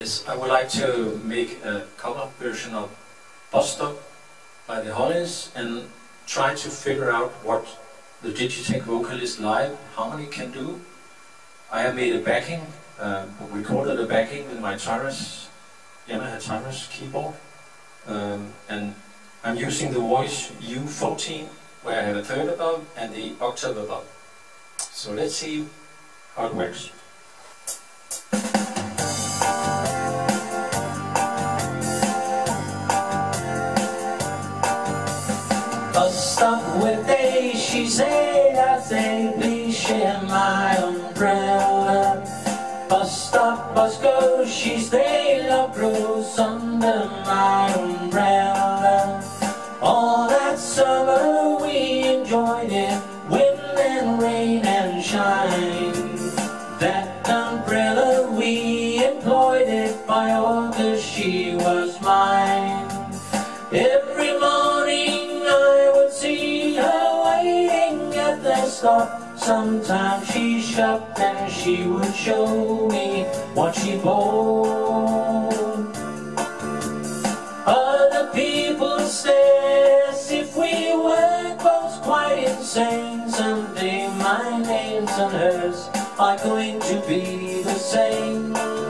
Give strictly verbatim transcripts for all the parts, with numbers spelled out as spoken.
Yes, I would like to make a cover version of Bus Stop by the Hollies and try to figure out what the Digitech Vocalist live harmony can do. I have made a backing, uh, recorded a backing with my Tyrus, Yamaha Tyrus keyboard, um, and I'm using the voice U fourteen, where I have a third above and the octave above. So let's see how it works. Bus stop with day, she said, I say, please share my umbrella. Bus stop, bus go, she stayed up close under my umbrella. All that summer we enjoyed it, wind and rain and shine. That umbrella we employed it, by August she was mine. Every morning I would see her waiting at the stop. Sometimes she shopped and she would show me what she bought. Other people say as if we were both quite insane. Someday my name's and hers are going to be the same.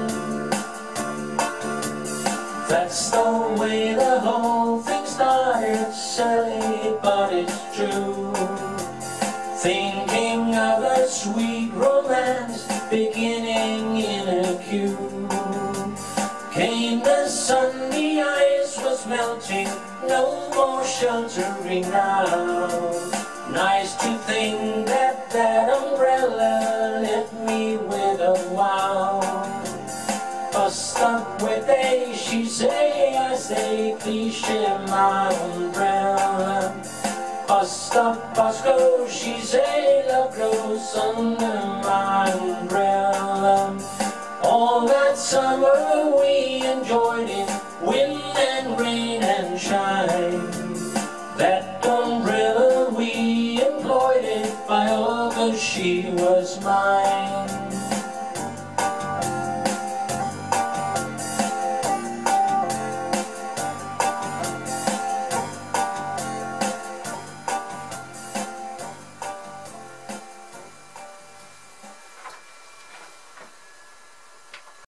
That's the way the whole thing started, silly but it's true. Thinking of a sweet romance beginning in a queue. Came the sun, the ice was melting, no more sheltering now. Nice to think that that umbrella left me with a wow. Bus stop with a, she say, I say, please share my umbrella. Bus stop, bus go, she say, look close under my umbrella. All that summer we enjoyed it, wind and rain and shine. That umbrella we employed it, by August she was mine.